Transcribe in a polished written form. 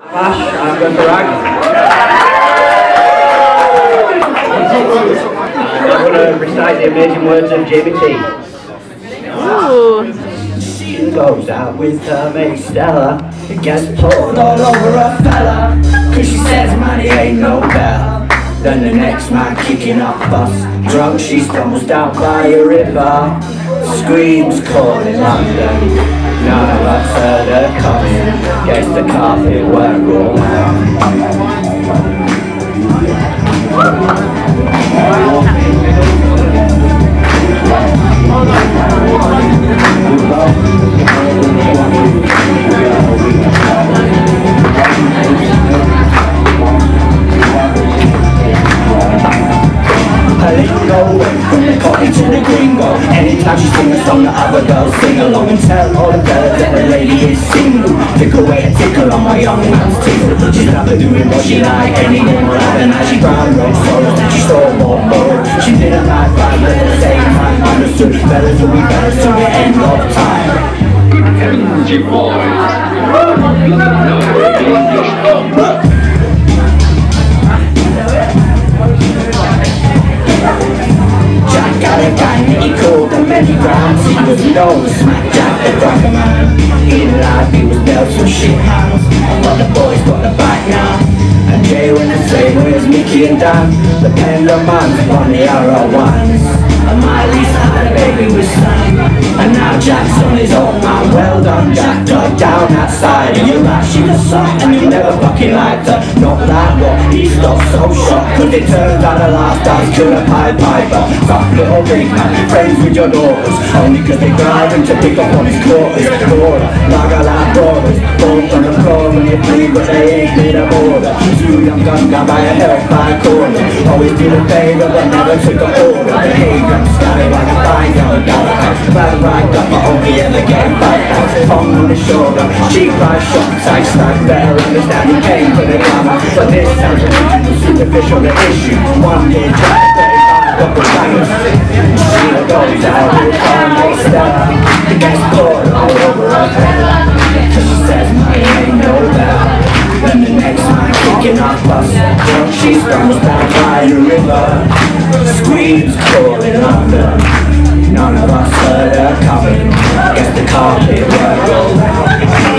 Ash, I'm going for Rag. I'm going to recite the amazing words of Jamie T. Ooh. She goes out with her mate Stella. It gets pulled all over a fella, cause she says money ain't no better than the next man kicking up fuss. Drunk, she stumbles down by a river, screams calling London. None of us heard her coming. Guess the carpet won't roll out. To the gringo, anytime she sings a song, the other girls sing along and tell all the girls that the lady is single. Pick away a tickle on my young man's teeth. She's never doing what she like, any day more than that. She brown red sorrows, she stole more more. She didn't like fight, but at the same time understood fellas will be fellas to the end of time. Good heavens, you boys! He called them many rounds. He was known as Smack Jack the Cracker Man. In life he was dealt some shit hands, but the boys got the back now. And Jay when the same with Mickey and Dan, the Pendulum Man's on the Arrow ones. And Miley's had a baby with Sam, and now Jack's on his own man. Well done Jack, dug down that side. And you're right, she was soft and you never fucking liked her. Not that what, he stopped so shocked, cause it turns out the last dance killed a Pied Piper. Soft little big man, friends with your daughters, only cause they driving to pick up on his quarters. Border, lager like brothers, both on the floor when you free, but they ain't near the border. Two young guns down by a hellfire corner, always did a favor but never took an order. Behavior scattered like a fine young gallagher, bad right up but only ever getting back out. Palm on the shoulder, cheap by shots, I stand better understand he came for the glamour, but this sounds original, superficial the issue. One year trying to 35 double bangers. She goes out with her mate Stella, it gets poured all over her fella, cause she says money ain't no better than the next man kicking up us. She stumbles down by the river, screams calling London. None of us heard her coming. Guess the carpet won't roll out.